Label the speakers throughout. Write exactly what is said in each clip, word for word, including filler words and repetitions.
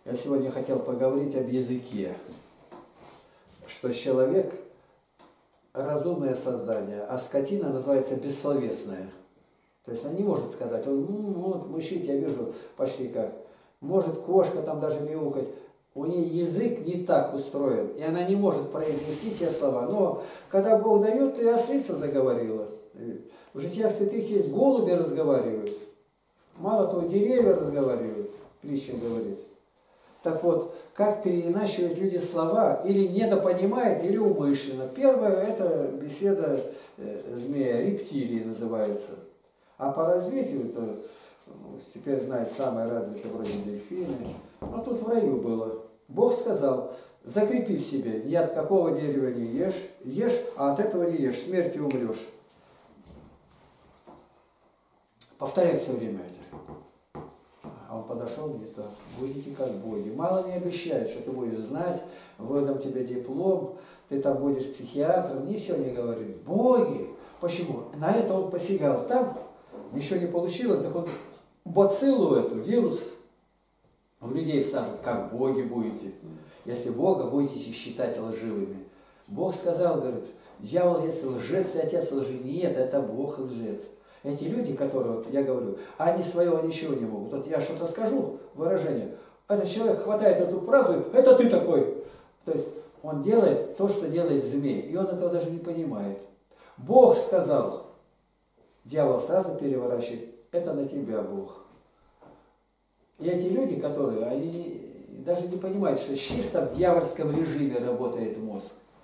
Speaker 1: Я сегодня хотел поговорить об языке, что человек разумное создание, а скотина называется бессловесная. То есть он не может сказать, он, ну, вот мышить, я вижу почти как, может кошка там даже мяукать, у нее язык не так устроен, и она не может произнести те слова. Но когда Бог дает, то и ослица заговорила. В житиях святых есть голуби разговаривают, мало того, деревья разговаривают, притча говорит. Так вот, как переиначивают люди слова, или недопонимают, или умышленно. Первое, это беседа э, змея, рептилии называется. А по развитию, то ну, теперь знают самые развитые вроде дельфины. Но тут в раю было. Бог сказал, закрепи в себе, ни от какого дерева не ешь, ешь, а от этого не ешь, смертью умрешь. Повторяй все время это. А он подошел мне так, будете как боги. Мало не обещает, что ты будешь знать, выдам тебе диплом, ты там будешь психиатром, ничего не говорит. Боги! Почему? На это он посягал. Там еще не получилось, так он бациллу эту, вирус в людей всажет, как боги будете. Если Бога будете считать лживыми. Бог сказал, говорит, дьявол есть лжец и отец лжи. Нет, это Бог лжец. Эти люди, которые, вот я говорю, они своего ничего не могут. Вот я что-то скажу, выражение, этот человек хватает эту фразу, это ты такой. То есть он делает то, что делает змей, и он этого даже не понимает. Бог сказал, дьявол сразу переворачивает, это на тебя Бог. И эти люди, которые, они даже не понимают, что чисто в дьявольском режиме работает мозг.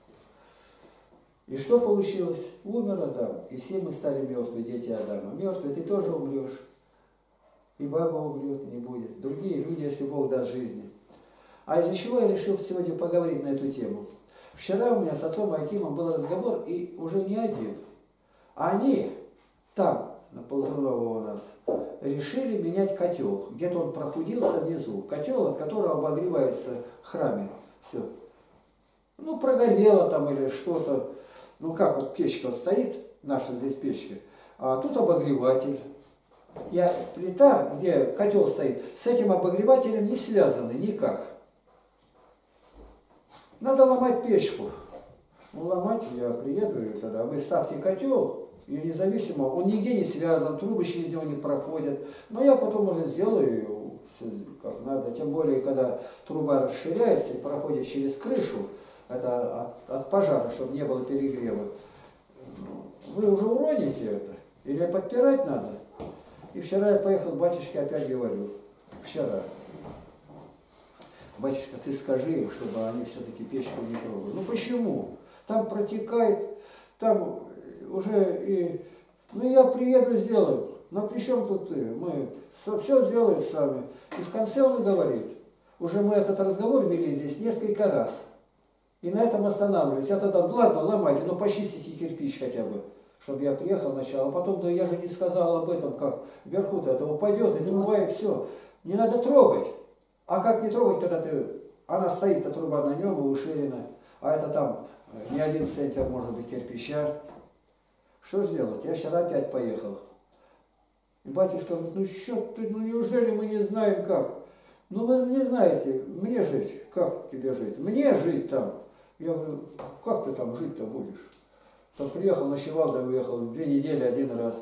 Speaker 1: И что получилось? Умер Адам, и все мы стали мертвые, дети Адама. Мертвый, ты тоже умрешь. И баба умрет, не будет. Другие люди, если Бог даст жизни. А из-за чего я решил сегодня поговорить на эту тему? Вчера у меня с отцом Акимом был разговор, и уже не один. Они там, на Ползунова у нас, решили менять котел. Где-то он прохудился внизу. Котел, от которого обогревается в храме. Все. Ну, прогорело там или что-то. Ну как вот печка вот стоит, наша здесь печка, а тут обогреватель. И плита, где котел стоит, с этим обогревателем не связаны никак. Надо ломать печку. Ну ломать я приеду, и тогда вы ставьте котел, и независимо, он нигде не связан, трубы через него не проходят. Но я потом уже сделаю все как надо. Тем более, когда труба расширяется и проходит через крышу, это от, от пожара, чтобы не было перегрева. Вы уже уроните это? Или подпирать надо? И вчера я поехал к батюшке, опять говорю. Вчера. Батюшка, ты скажи им, чтобы они все-таки печку не трогали. Ну почему? Там протекает, там уже и... Ну я приеду, сделаю. Но при чем тут ты? Мы все сделаем сами. И в конце он говорит, уже мы этот разговор вели здесь несколько раз. И на этом останавливаюсь. Я тогда, ладно, ломайте, но почистите кирпич хотя бы, чтобы я приехал сначала. А потом, да я же не сказал об этом, как вверху-то это упадет, и бывает все. Не надо трогать. А как не трогать, когда ты... Она стоит, эта труба на нем и уширена. А это там не один центр, может быть, кирпича. Что сделать? Я вчера опять поехал. И батюшка говорит, ну что ты, ну неужели мы не знаем как? Ну вы не знаете, мне жить, как тебе жить? Мне жить там. Я говорю, как ты там жить-то будешь? Там приехал, ночевал, да уехал, две недели один раз.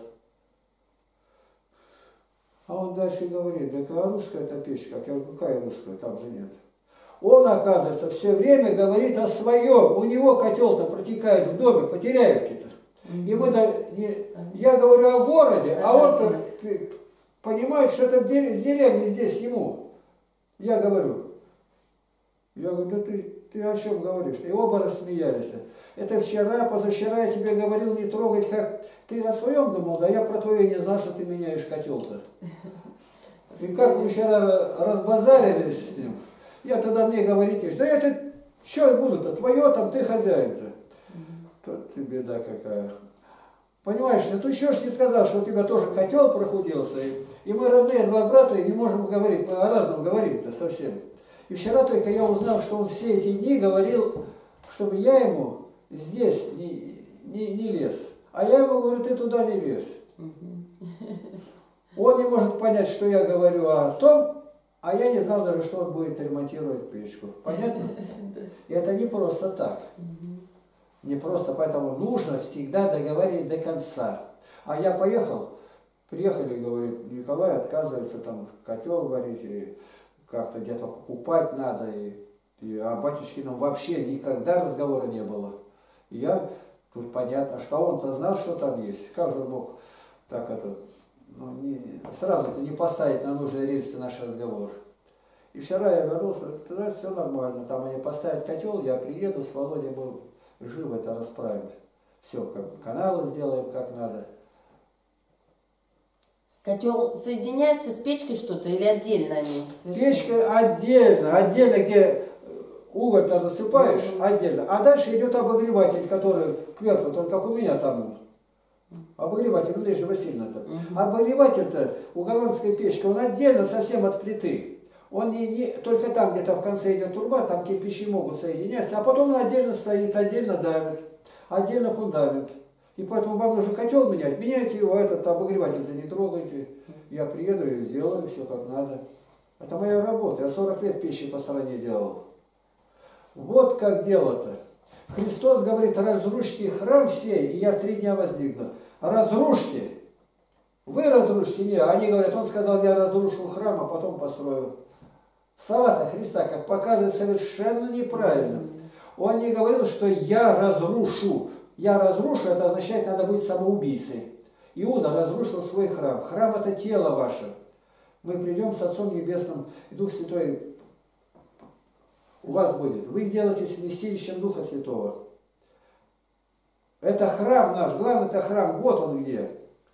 Speaker 1: А он дальше говорит, да а русская это печка? Я говорю, какая русская? Там же нет. Он, оказывается, все время говорит о своем. У него котел-то протекает в доме, по Теряевке-то. И мы да, не, я говорю о городе, а он понимает, что это в деревне здесь ему. Я говорю, я говорю, да ты, ты о чем говоришь? И оба рассмеялись. Это вчера, позавчера я тебе говорил не трогать, как... Ты о своем думал, да я про твое не знал, что ты меняешь котел-то. И как мы вчера разбазарились с ним, я тогда мне говорите, да это что буду-то, твое там, ты хозяин-то. Тут ты беда какая. Понимаешь, ну ты что ж не сказал, что у тебя тоже котел прохудился, и, и мы родные два брата, и не можем говорить, мы о разном говорим-то совсем. И вчера только я узнал, что он все эти дни говорил, чтобы я ему здесь не, не, не лез. А я ему говорю, ты туда не лез. Он не может понять, что я говорю о том, А я не знал даже, что он будет ремонтировать печку. Понятно? И это не просто так. Не просто, поэтому нужно всегда договорить до конца. А я поехал, приехали, говорит, Николай отказывается там котел варить, и как-то где-то покупать надо, и, и о батюшкином вообще никогда разговора не было. И я, тут понятно, что он-то знал, что там есть. Как же он мог так это, ну, не, сразу-то не поставить на нужные рельсы наш разговор. И вчера я вернулся, тогда все нормально, там они поставят котел, я приеду, с Володей мы живо это расправим. Все, как каналы сделаем, как надо.
Speaker 2: Котел соединяется с печкой что-то или отдельно они? Совершенно?
Speaker 1: Печка отдельно, отдельно, где уголь-то засыпаешь, mm-hmm. отдельно. А дальше идет обогреватель, который кверху, только как у меня там. Обогреватель, ну, Надежда Васильевна-то. Mm-hmm. Обогреватель-то у голландской печки, он отдельно совсем от плиты. Он не, не, только там где-то в конце идет труба, там кирпичи могут соединяться, а потом он отдельно стоит, отдельно давит, отдельно фундамент. И поэтому вам нужно котел менять, меняйте его, этот обогреватель-то не трогайте. Я приеду и сделаю все как надо. Это моя работа, я сорок лет пищи по стране делал. Вот как дело-то. Христос говорит, разрушьте храм сей, и я в три дня возникну. Разрушьте. Вы разрушите, не, они говорят, он сказал, я разрушу храм, а потом построю. Слова-то Христа, как показывает, совершенно неправильно. Он не говорил, что я разрушу. Я разрушу, это означает, надо быть самоубийцей. Иуда разрушил свой храм. Храм это тело ваше. Мы придем с Отцом Небесным, и Дух Святой у вас будет. Вы сделаетесь вместилищем Духа Святого. Это храм наш, главный это храм, вот он где.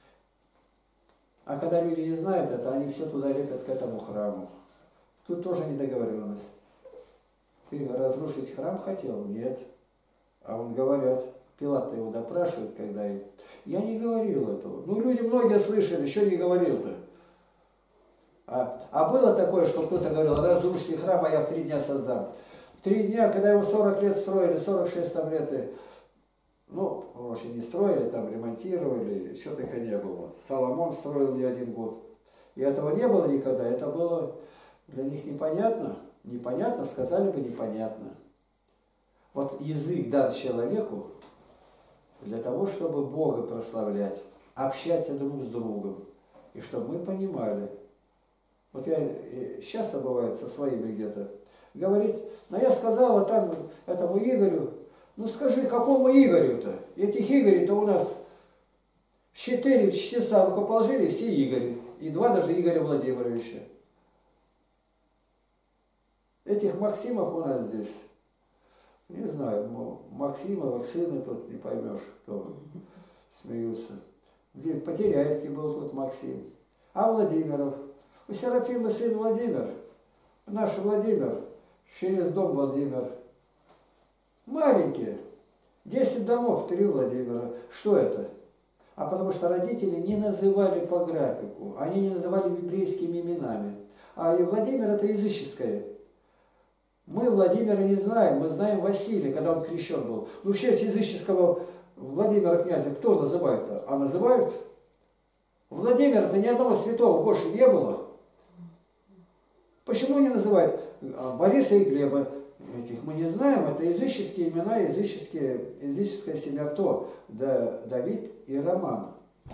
Speaker 1: А когда люди не знают это, они все туда лепят к этому храму. Тут тоже недоговоренность. Ты разрушить храм хотел? Нет. А он говорят, Пилат его допрашивает, когда им. Я не говорил этого. Ну, люди многие слышали, еще не говорил-то. А, а было такое, что кто-то говорил, разрушите храм, а я в три дня создам. В три дня, когда его сорок лет строили, сорок шесть там лет, и, ну, вообще не строили, там ремонтировали, еще только не было. Соломон строил не один год. И этого не было никогда, это было для них непонятно. Непонятно, сказали бы непонятно. Вот язык дан человеку для того, чтобы Бога прославлять, общаться друг с другом, и чтобы мы понимали. Вот я часто бывает со своими где-то, говорит, ну я сказала там этому Игорю, ну скажи, какому Игорю-то? Этих Игорей-то у нас четыре часа рукоположили, все Игорь, и два даже Игоря Владимировича. Этих Максимов у нас здесь, не знаю, Максимовых сына тут не поймешь, кто смеются. Где в Потеряевке был тут Максим, а Владимиров. У Серафима сын Владимир, наш Владимир, через дом Владимир. Маленькие, десять домов, три Владимира. Что это? А потому что родители не называли по графику, они не называли библейскими именами. А и Владимир это языческое. Мы Владимира не знаем, мы знаем Василия, когда он крещен был. Ну, в честь языческого Владимира князя кто называют-то? А называют? Владимира-то ни одного святого больше не было. Почему не называют Бориса и Глеба? Этих мы не знаем, это языческие имена, языческие, языческая семья кто? Да, Давид и Роман.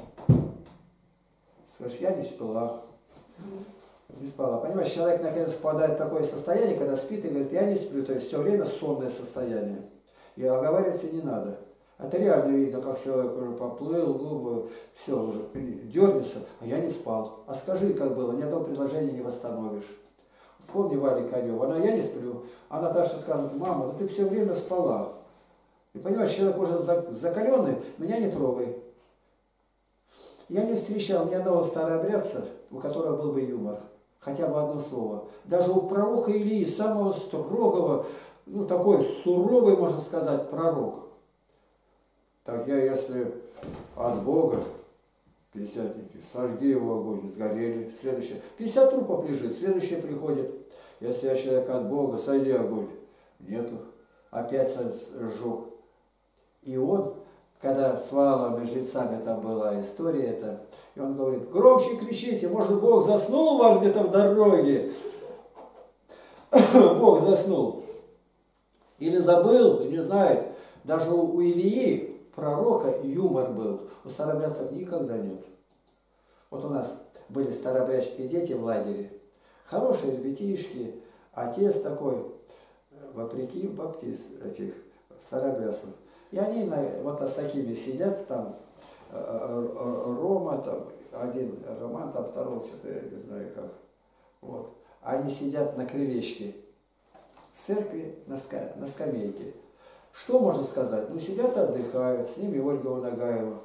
Speaker 1: Слышь, я не спала. Не спала. Понимаешь, человек наконец попадает в такое состояние, когда спит и говорит, я не сплю, то есть все время сонное состояние. И оговариваться не надо. Это реально видно, как человек уже поплыл, губы, все, уже дернется, а я не спал. А скажи, как было, ни одного предложения не восстановишь. Вспомни Валя Конева, она, я не сплю, а Наташа скажет, мама, да ты все время спала. И понимаешь, человек уже закаленный, меня не трогай. Я не встречал ни одного старообрядца, у которого был бы юмор. Хотя бы одно слово. Даже у пророка Илии, самого строгого, ну такой суровый, можно сказать, пророк. Так я, если от Бога, пятидесятники, сожги его огонь, сгорели. Следующее. пятьдесят трупов лежит, следующее приходит. Если я человек от Бога, сойди огонь. Нету. Опять сжег. И он, когда с валами, жрецами там была история эта, и он говорит, громче кричите, может Бог заснул у вас где-то в дороге. Бог заснул. Или забыл, не знает. Даже у Илии, пророка, юмор был. У старобрядцев никогда нет. Вот у нас были старобрядческие дети в лагере. Хорошие ребятишки. Отец такой, вопреки баптист, этих старобрядцев. И они вот с такими сидят там. Рома, там, один Роман, там второй, что-то я не знаю как. Вот. Они сидят на крылечке в церкви на, ска на скамейке. Что можно сказать? Ну, сидят и отдыхают, с ними Ольга Унагаева.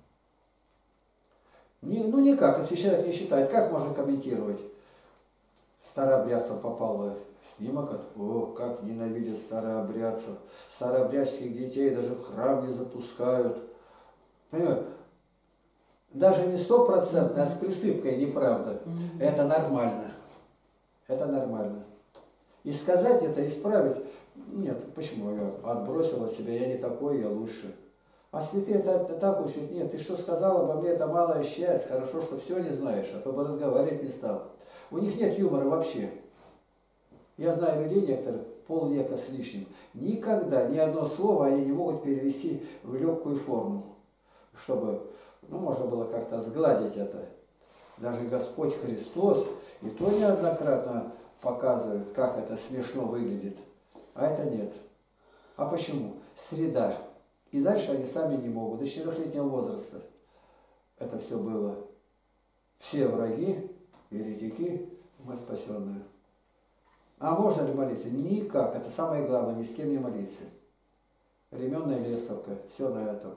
Speaker 1: Не, ну, никак, если человек не считает, как можно комментировать? Старообрядцев попало снимок, от, о, как ненавидят старообрядцев. Старообрядческих детей даже в храм не запускают. Понимаете? Даже не стопроцентно, а с присыпкой неправда. Mm-hmm. Это нормально. Это нормально. И сказать это, исправить, нет, почему? Я отбросил от себя, я не такой, я лучше. А святые это, это так учат, нет, ты что сказал обо мне, это малое счастье, хорошо, что все не знаешь, а то бы разговаривать не стал. У них нет юмора вообще. Я знаю людей некоторых, полвека с лишним, никогда ни одно слово они не могут перевести в легкую форму, чтобы, ну, можно было как-то сгладить это. Даже Господь Христос и то неоднократно показывает, как это смешно выглядит. А это нет. А почему? Среда. И дальше они сами не могут. До четырехлетнего возраста это все было. Все враги, еретики, мы спасенные. А можно ли молиться? Никак. Это самое главное, ни с кем не молиться. Ременная лестовка. Все на этом.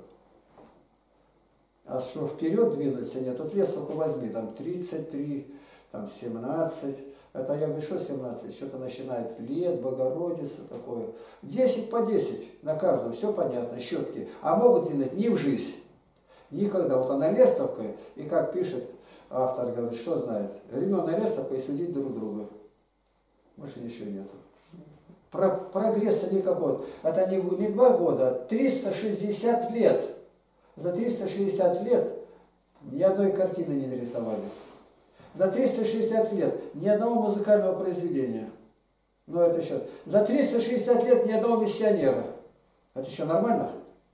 Speaker 1: А что вперед двинуться нет, тут лестовку возьми, там тридцать три, там семнадцать. Это я говорю, что семнадцать? Что-то начинает лет, Богородица такое. десять по десять на каждом, все понятно, щетки. А могут сделать не в жизнь. Никогда. Вот она лестовка, и как пишет автор, говорит, что знает. Ременная лестовка и судить друг друга. Больше ничего нету. Про прогресса никакого. Это не, не два года, а триста шестьдесят лет. За триста шестьдесят лет ни одной картины не нарисовали. За триста шестьдесят лет ни одного музыкального произведения. Ну это еще. За триста шестьдесят лет ни одного миссионера. Это еще нормально?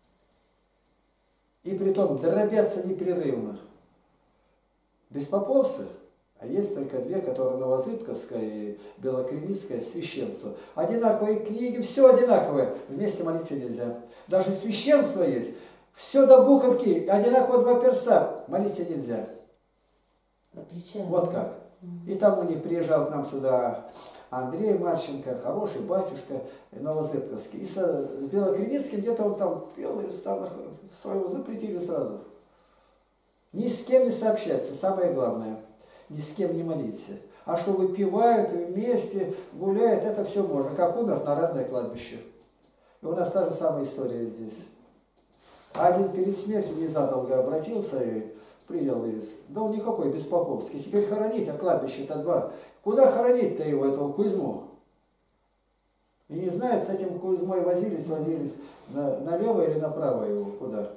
Speaker 1: И притом дробятся непрерывно. Беспоповцы, а есть только две, которые Новозыбковское и Белокривицкое священство. Одинаковые книги, все одинаковое. Вместе молиться нельзя. Даже священство есть. Все до буковки, одинаково два перста, молиться нельзя.
Speaker 2: Отлично.
Speaker 1: Вот как. И там у них приезжал к нам сюда Андрей Марченко, хороший батюшка Новозыбковский. И со, с Белокривицким где-то он там пел, и там своего запретили сразу. Ни с кем не сообщаться, самое главное. Ни с кем не молиться. А что выпивают вместе, гуляют, это все можно. Как умер, на разное кладбище. И у нас та же самая история здесь. Один перед смертью незадолго обратился и принял из. Да он никакой беспоповский. Теперь хоронить, а кладбище-то два. Куда хоронить-то его, этого Кузьму? И не знает, с этим Кузьмой возились, возились на, налево или направо его, куда.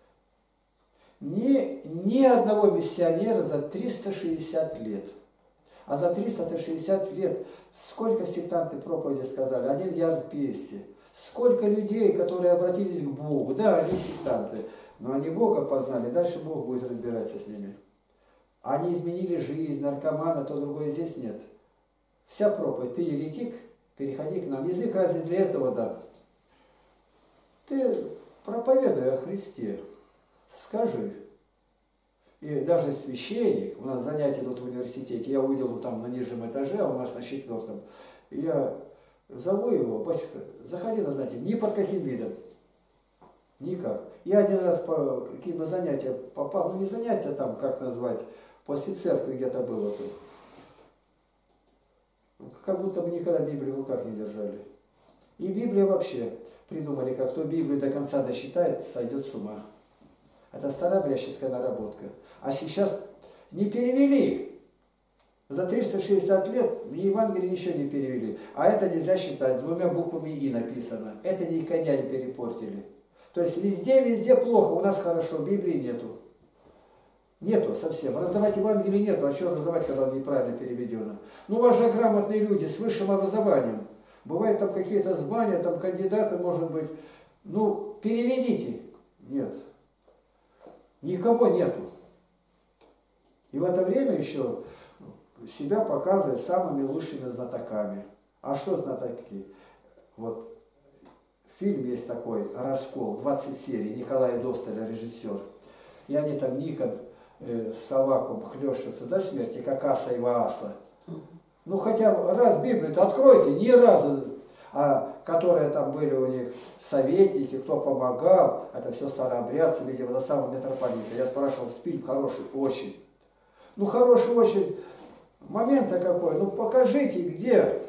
Speaker 1: Ни, ни одного миссионера за триста шестьдесят лет. А за триста шестьдесят лет сколько сектанты проповеди сказали? Один Ян Пести. Сколько людей, которые обратились к Богу. Да, они сектанты, но они Бога познали, дальше Бог будет разбираться с ними. Они изменили жизнь, наркомана, то другое здесь нет. Вся проповедь. Ты еретик, переходи к нам. Язык разве для этого дан? Ты проповедуй о Христе. Скажи. И даже священник, у нас занятия идут в университете, я увидел там на нижнем этаже, а у нас на четвертом. И я зову его, батюшка, заходи на занятия, ни под каким видом. Никак. Я один раз по, на занятия попал, ну не занятия там, как назвать, после церкви где-то было тут. Как будто бы никогда Библию в руках не держали. И Библия вообще придумали, как кто Библию до конца досчитает, сойдет с ума. Это старообрядческая наработка. А сейчас не перевели. За триста шестьдесят лет ни Евангелие ничего не перевели. А это нельзя считать. С двумя буквами «и» написано. Это ни коня не перепортили. То есть везде, везде плохо. У нас хорошо, Библии нету. Нету совсем. Раздавать Евангелие нету. А что раздавать, когда он неправильно переведено? Ну, у вас же грамотные люди с высшим образованием. Бывают там какие-то звания, там кандидаты, может быть. Ну, переведите. Нет. Никого нету. И в это время еще себя показывает самыми лучшими знатоками. А что знатоки? Вот фильм есть такой «Раскол», двадцать серий, Николай Досталя, режиссер. И они там Никон э, с Аввакумом хлещутся до смерти, как аса и вааса. Ну хотя раз Библию-то откройте, ни разу, а которые там были у них советники, кто помогал, это все старообрядцы, видимо, до самого митрополита. Я спрашивал, фильм хороший, очень. Ну хороший очень. Момент-то какой, ну покажите, где.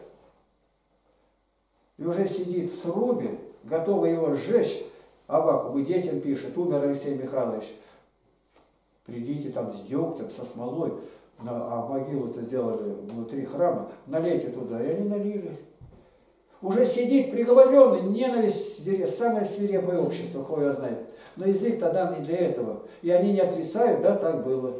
Speaker 1: И уже сидит в срубе, готовы его сжечь. Аввакум и детям пишет, умер Алексей Михайлович. Придите там с дегтем, со смолой, а могилу-то сделали внутри храма, налейте туда. И они налили. Уже сидит приговоренный, ненависть, самое свирепое общество, кого я знаю. Но язык тогда не для этого. И они не отрицают, да, так было.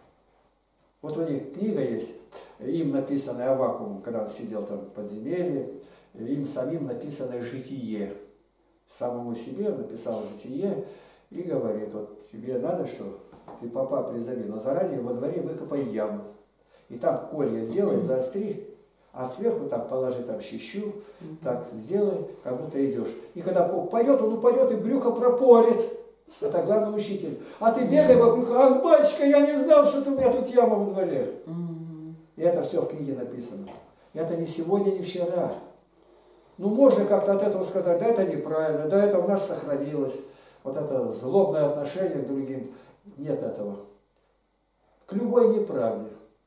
Speaker 1: Вот у них книга есть, им написанная Аввакумом, когда он сидел там в подземелье, им самим написанное «Житие». Самому себе написал «Житие» и говорит, вот тебе надо что, ты попа призови, но заранее во дворе выкопай яму. И там колья сделай, заостри, а сверху так положи там щищу, так сделай, как будто идешь. И когда поп пойдет, он упадет и брюхо пропорит. Это главный учитель. А ты бегай вокруг, ах, батюшка, я не знал, что у меня тут яма во дворе. И это все в книге написано. Это не сегодня, не вчера. Ну, можно как-то от этого сказать, да, это неправильно, да, это у нас сохранилось. Вот это злобное отношение к другим. Нет этого. К любой неправде.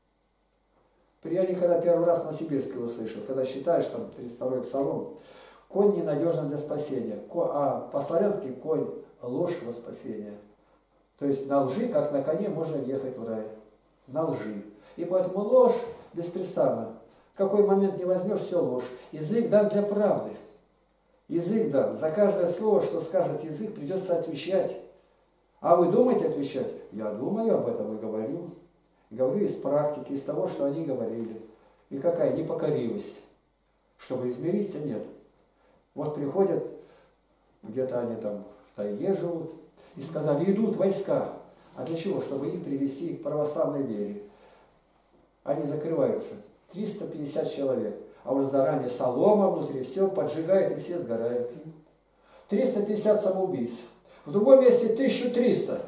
Speaker 1: Я никогда первый раз на Сибирске услышал, когда считаешь, там, тридцать второй псалом, конь ненадежен для спасения, а по-славянски конь – ложь во спасение. То есть на лжи, как на коне, можно ехать в рай. На лжи. И поэтому ложь беспрестанно. В какой момент не возьмешь, все ложь. Язык дан для правды. Язык дан. За каждое слово, что скажет язык, придется отвечать. А вы думаете отвечать? Я думаю об этом и говорю. Говорю из практики, из того, что они говорили. И какая непокоривость. Чтобы измериться, нет. Вот приходят, где-то они там в тайге живут, и сказали, идут войска. А для чего? Чтобы их привести к православной вере. Они закрываются. триста пятьдесят человек. А уже заранее солома внутри, все поджигает и все сгорают. триста пятьдесят самоубийц. В другом месте тысяча триста.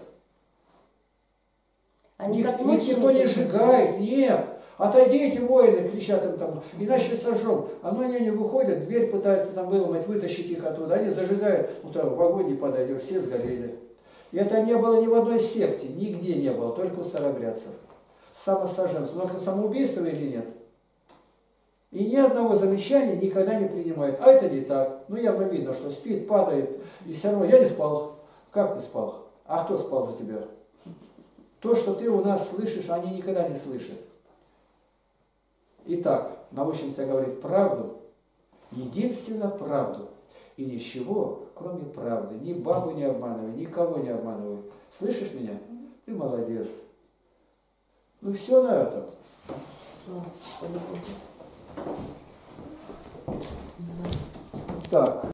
Speaker 2: Они
Speaker 1: Ник,
Speaker 2: как
Speaker 1: никто не сжигает, нет. Отойдите, воины, кричат им там, иначе сожжем. Оно не, не выходят, дверь пытаются там выломать, вытащить их оттуда. Они зажигают, ну там в огонь не подойдет, все сгорели. И это не было ни в одной секте, нигде не было, только у старообрядцев. Самосожженцев. Но это самоубийство или нет? И ни одного замечания никогда не принимают. А это не так. Ну явно видно, что спит, падает. И все равно я не спал. Как ты спал? А кто спал за тебя? То, что ты у нас слышишь, они никогда не слышат. Итак, научимся говорить правду, единственно правду. И ничего, кроме правды. Ни бабу не обманывай, никого не обманывай. Слышишь меня? Ты молодец. Ну все на этом. Так.